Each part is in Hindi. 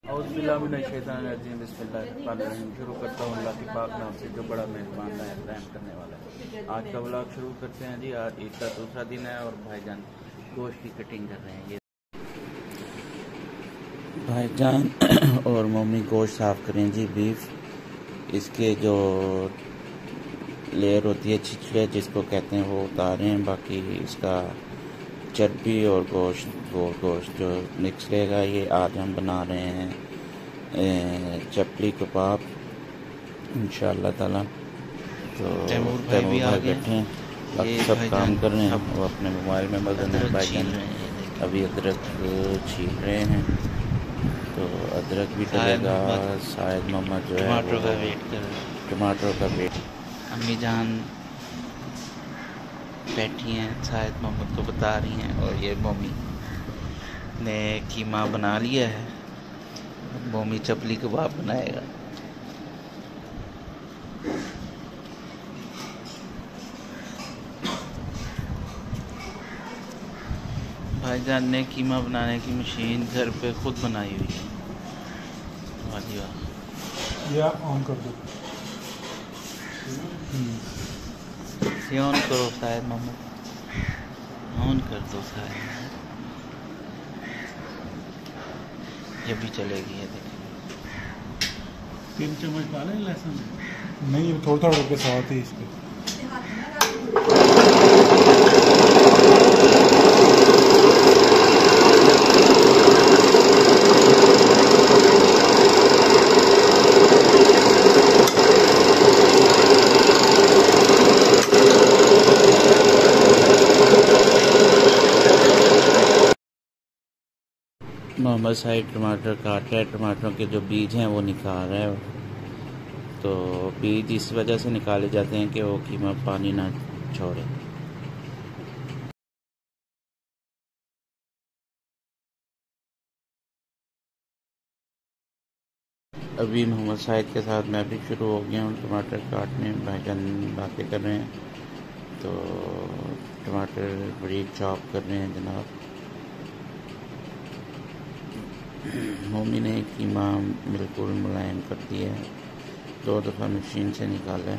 बिस्मिल्लाहिर्रहमानिर्रहीम। शुरू करता हूँ अल्लाह के पाक नाम से जो बड़ा मेहरबान है, रहम करने वाला है। आज का व्लॉग शुरू करते हैं जी। आज ईद का दूसरा दिन है और भाईजान गोश्त की कटिंग कर रहे हैं। ये भाईजान और मम्मी गोश्त साफ़ करें जी। बीफ इसके जो लेयर होती है छिछले जिसको कहते हैं वो उतारे हैं। बाकी इसका चर्बी और गोश्त जो निकलेगा ये आज हम बना रहे हैं चपली कबाब इंशाअल्लाह ताला। तो तैमूर भाई बैठे हैं, बाकी सब काम कर रहे हैं। वो अपने मोबाइल में मगन है। भाईजान अभी अदरक छील रहे हैं तो अदरक भी डलेगा। शायद मोहम्मद जो है टमाटर का वेट। अम्मी जान बैठी हैं, शायद मोहम्मद को बता रही हैं। और ये मम्मी ने कीमा बना लिया है। मम्मी चपली कबाब बनाएगा। भाईजान ने कीमा बनाने की मशीन घर पे खुद बनाई हुई है। वाह जी वाह। या ऑन कर दो। ये ऑन करो शायद मोहम्मद, ऑन कर दो शायद। ये भी चलेगी। ये देखिए 3 चम्मच डालें लहसुन नहीं, थोड़ा थोड़ा के साथ ही इसके। मोहम्मद साहिब टमाटर काट रहा है। टमाटरों के जो बीज हैं वो निकाल रहा है। तो बीज इस वजह से निकाले जाते हैं कि वो कीमा पानी ना छोड़े। अभी मोहम्मद साहिब के साथ मैं भी शुरू हो गया हूँ टमाटर काटने। भाईजान बातें कर रहे हैं तो टमाटर बड़ी चॉप कर रहे हैं जनाब। मम्मी ने कीमा बिल्कुल मुलायम कर दिया है, 2 दफ़ा मशीन से निकाला है।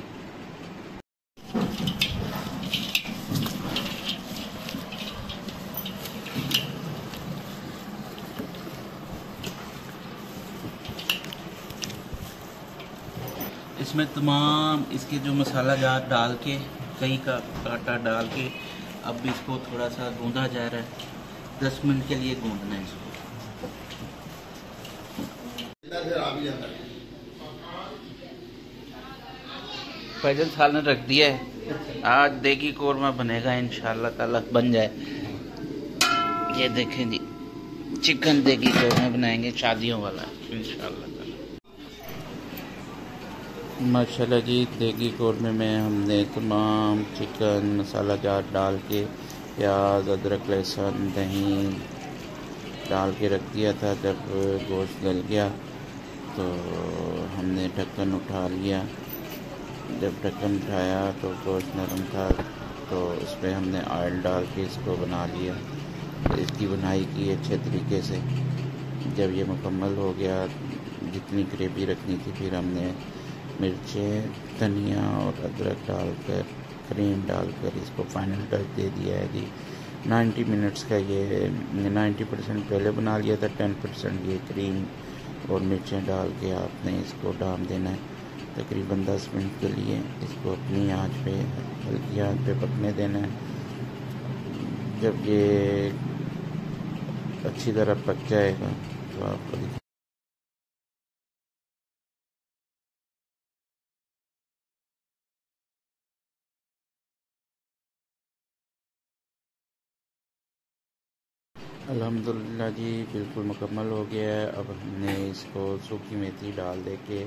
इसमें तमाम इसके जो मसाला जात डाल के, कहीं का आटा डाल के अब इसको थोड़ा सा गूंदा जा रहा है। 10 मिनट के लिए गूंदना है इसको। पैदल साल ने रख दिया है। आज देगी कोरमा बनेगा इंशाअल्लाह ताला, बन जाए। ये देखें जी, चिकन देगी कोरमा बनाएंगे, शादियों वाला इंशाअल्लाह ताला। माशाल्लाह जी, देगी कोरमे में हमने तमाम चिकन मसाला जात डाल के प्याज अदरक लहसुन दही डाल के रख दिया था। जब गोश्त गल गया तो हमने ढक्कन उठा लिया। जब ढक्कन उठाया तो गोश्त नरम था तो इसमें हमने ऑयल डाल के इसको बना लिया। इसकी बुनाई की अच्छे तरीके से। जब ये मुकम्मल हो गया, जितनी ग्रेवी रखनी थी, फिर हमने मिर्चें धनिया और अदरक डालकर क्रीम डालकर इसको फाइनल टच दे दिया है जी। 90 मिनट्स का ये 90% पहले बना लिया था, 10% ये क्रीम और मिर्चें डाल के आपने इसको डाल देना है। तकरीबन 10 मिनट के लिए इसको अपनी आंच पे, हल्की आंच पे पकने देना है। जब ये अच्छी तरह पक जाएगा तो आपको अल्हम्दुलिल्लाह जी बिल्कुल मुकम्मल हो गया है। अब हमने इसको सूखी मेथी डाल दे के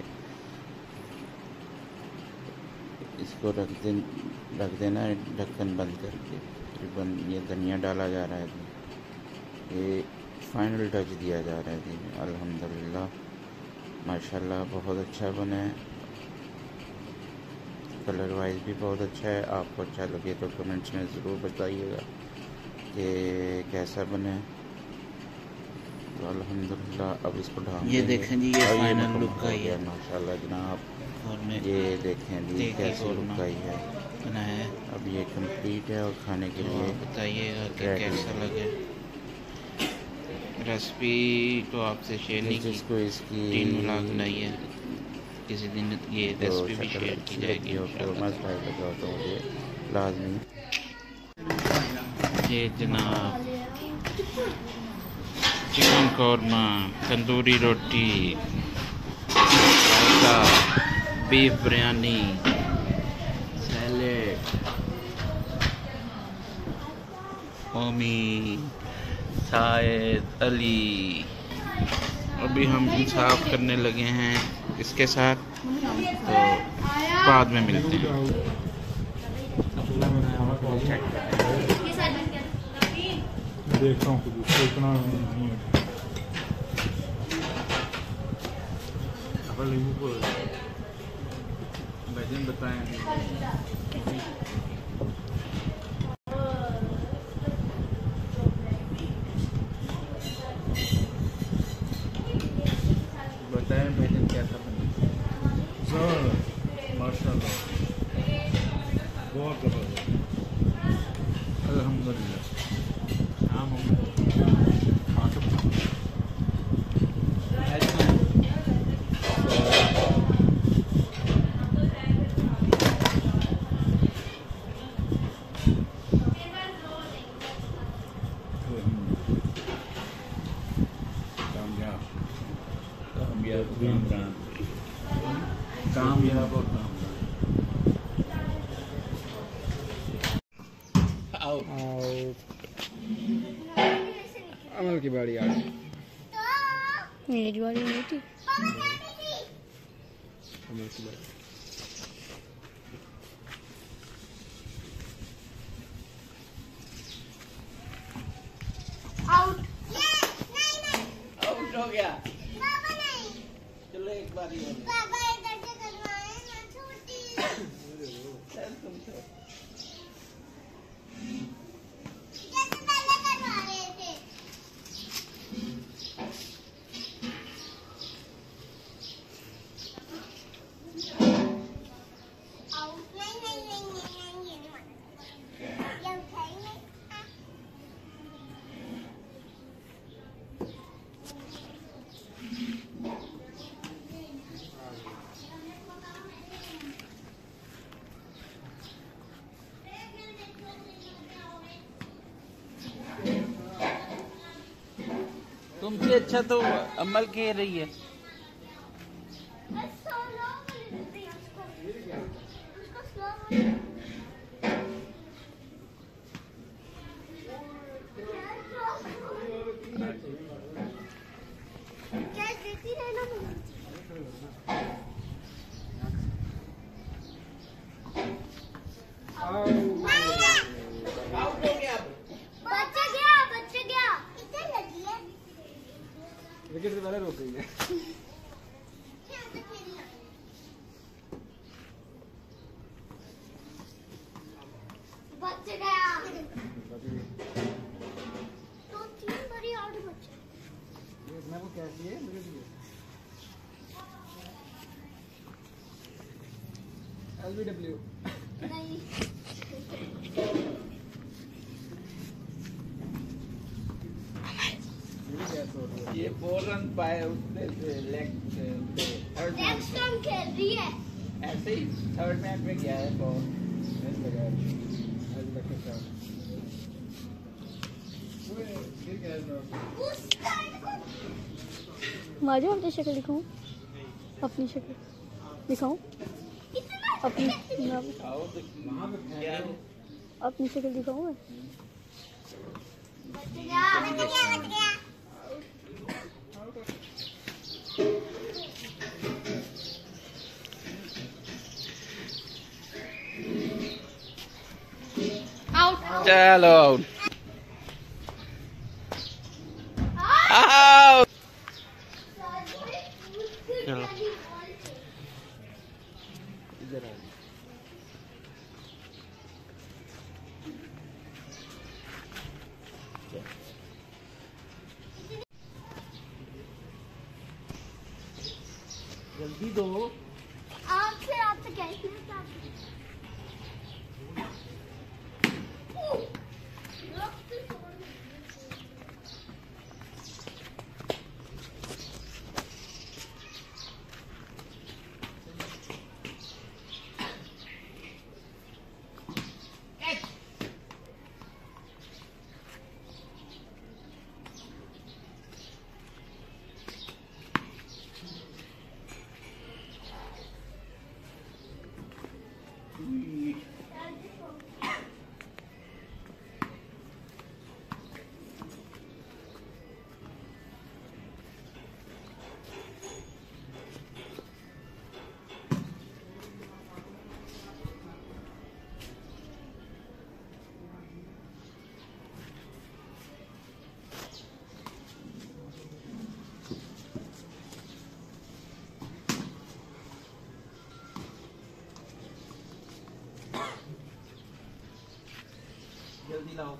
इसको रख देना है ढक्कन बंद करके। तकरीबन ये धनिया डाला जा रहा है जी, ये फाइनल टच दिया जा रहा है जी। अल्हम्दुलिल्लाह माशाल्लाह बहुत अच्छा बना है। कलर वाइज भी बहुत अच्छा है। आपको अच्छा लगे तो कमेंट्स में ज़रूर बताइएगा कि कैसा बना है। तो तो अल्हम्दुलिल्लाह अब इसको ढाम ये देंगे। देखें जी, ये और फाइनल मुकम्मल लुक हो आई गया है माशाल्लाह जनाब। कौरमे ये देखें जी कैसी लुक आई है। बनाया है। अब ये कंप्लीट है और खाने के तो लिए आप बताइएगा कि रेडी कैसा है। लगे। रेसिपी तो आपसे शेयर नहीं की, जिसको इसकी 3 व्लॉग बनाई है, किसी दिन ये तो रेसिपी भी शक्ल शेयर की अच्छी जाएगी लगी और कोरमा इंशाल्लाह। स्टाइल लगा तो मुझे लाजमी। ये जनाब चिकन कौरमा, तंदूरी रोटी, रायता, बीफ बिरयानी, सैलेड, ओमी, शायद अली। अभी हम इंसाफ करने लगे हैं इसके साथ, तो बाद में मिलते हैं। देखता हूँ खुद उसको इतना नहीं है। नींबू को भजन बताएं। बताएं भजन कैसा बना। माशाल्लाह बहुत ज़बरदस्त। अल्हम्दुलिल्लाह। हाँ कामयाब और अमल की बारी आ गई। मेरी बारी नहीं थी। अमल की बारी। आउट। आउट हो गया। चलो एक बार ही पापा इधर से करवाए ना छोटी। तुम तो जैसे पहले करवा रहे थे। आउट नहीं ये मत। ये उठाई नहीं। तुमसे अच्छा तो अमल कह रही है। देती रहना आउट हो गया। बच गया इधर लगी है। विकेट से पहले रोक गई है। बच गया। तो 3 बड़ी आउट बचे। मैं वो क्या किए मुझे दिए। LBW नहीं ये 4 रन पाए उसने लेग थर्ड नेक्स्ट टाइम खेल रही है। ऐसे ही थर्ड मैच में गया है बॉल। उस साइड को माजो अपनी शक्ल दिखाऊं, अपनी शक्ल दिखाऊं, अपनी अपनी शक्ल दिखाऊं मैं। बच गया। आउट। चलो आउट। आउट। चलो इधर आ। जल्दी दो। आपसे क्या जल्दी लाओ।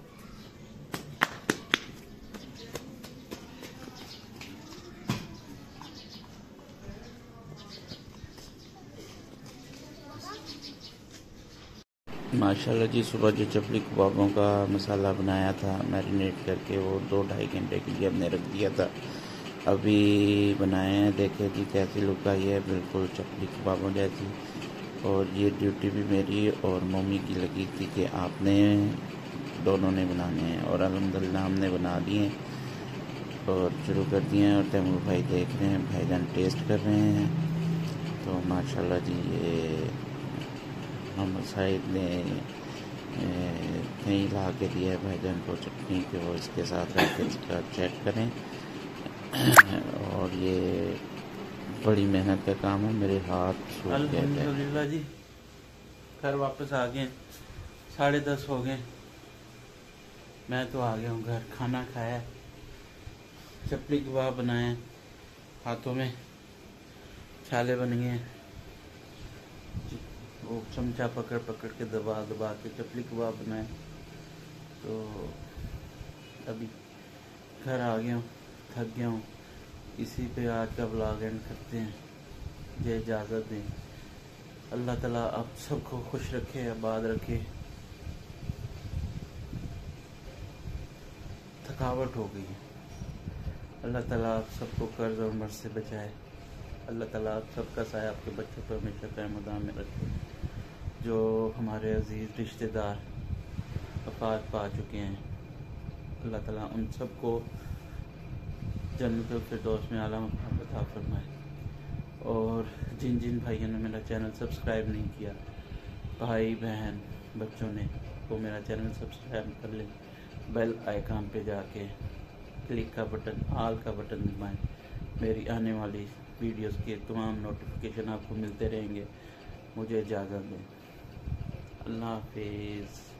माशाल्लाह जी, सुबह जो चपली कबाबों का मसाला बनाया था मैरिनेट करके, वो 2-2.5 घंटे के लिए हमने रख दिया था। अभी बनाए हैं, देखे जी कैसी लुक आई है, बिल्कुल चपली कबाबों जैसी। और ये ड्यूटी भी मेरी और मम्मी की लगी थी कि आपने दोनों ने बनाने हैं, और अल्हम्दुलिल्लाह हमने बना दिए और शुरू कर दिए हैं। और तैमूर भाई देख रहे हैं, भाईजान टेस्ट कर रहे हैं। तो माशाल्लाह जी, ये हम साइड ने कहीं ला के दिया है भाईजान को चटनी के, वो इसके साथ रख के इसका चेक करें। और ये बड़ी मेहनत का काम है, मेरे हाथ सूख गए थे। अल्हम्दुलिल्लाह जी, घर वापस आ गए, 10:30 हो गए। मैं तो आ गया हूँ घर, खाना खाया, चपली कबाब बनाए, हाथों में छाले बन गए, वो चमचा पकड़ पकड़ के दबा दबा के चपली कबाब बनाए। तो अभी घर आ गया हूँ, थक गया हूँ। इसी पे आज का व्लॉग एंड करते हैं। मुझे इजाज़त दें। अल्लाह ताला आप सबको खुश रखे, आबाद रखे। थकावट हो गई है। अल्लाह ताला आप सबको कर्ज और मर्ज से बचाए। अल्लाह ताला आप सबका साया आपके बच्चों पर हमेशा कायम दाम में रखे। जो हमारे अजीज़ रिश्तेदार वफ़ात पा चुके हैं, अल्लाह ताला उन सबको जन्नतुल फिरदौस में आला मकाम अता फरमाए। और जिन जिन भाइयों ने मेरा चैनल सब्सक्राइब नहीं किया, भाई बहन बच्चों ने, वो मेरा चैनल सब्सक्राइब कर लें। बेल आइकन पे जाके क्लिक का बटन, ऑल का बटन दबाएं। मेरी आने वाली वीडियोस के तमाम नोटिफिकेशन आपको मिलते रहेंगे। मुझे इजाज़त दें। अल्लाह हाफिज़।